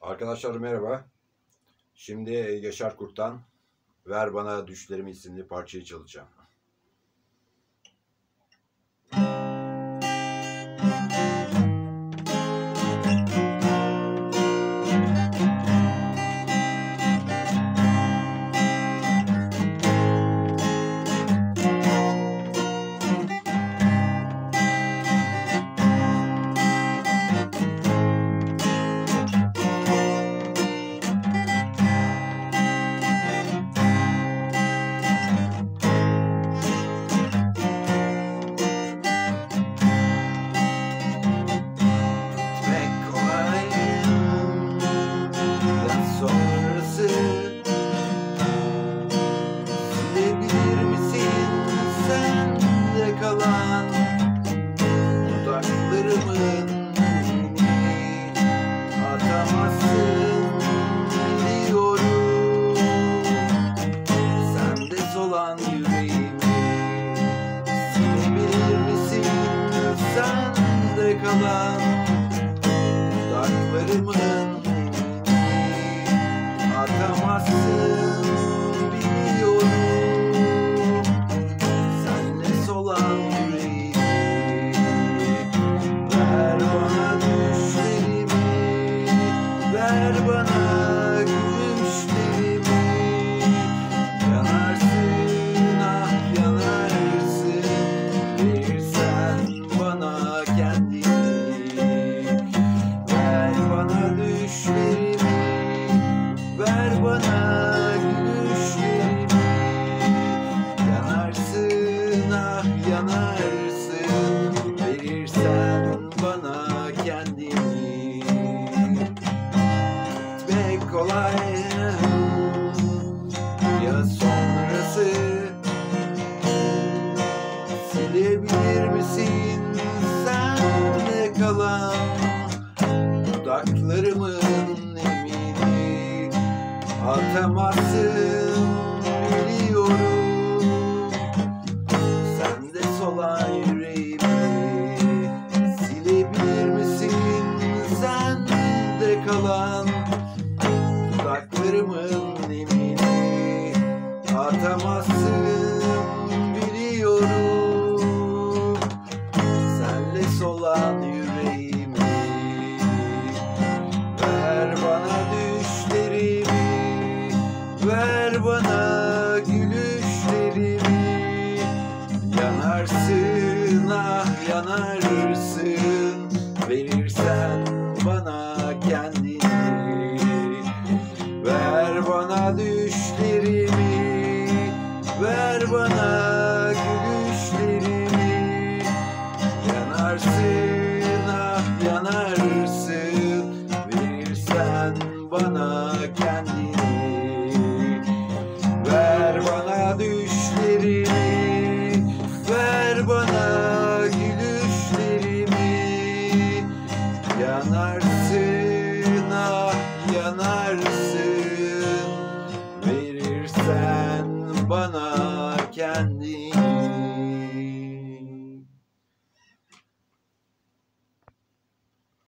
Arkadaşlar merhaba. Şimdi Yaşar Kurt'tan Ver Bana Düşlerimi isimli parçayı çalacağım. Silebilir misin sen de kalan dudaklarımın dilini atamazsın biliyorum. Sende solan yüreğimi silebilir misin sen de kalan dudaklarımın atamazsın biliyorum. Senle solan yüreğimi ver bana düşlerimi, ver bana gülüşlerimi. Yanarsın ah yanarsın, verirsen bana kendini. Ver bana düşlerimi, ver bana gülüşlerimi. Yanarsın ah yanarsın, verirsen bana kendini. Gitmek kolay ya sonrası, silebilir misin sen de kalan dudaklarımın emini atamazsın biliyorum. Sende solan yüreğimi silebilir misin sen de kalan dudaklarımın emini atamazsın biliyorum. Senle solan yüreğimi ver bana düşlerimi, ver bana gülüşlerimi. Yanarsın ah yanarsın, verirsen bana kendini. Ver bana düşlerimi, ver bana gülüşlerimi. Yanarsın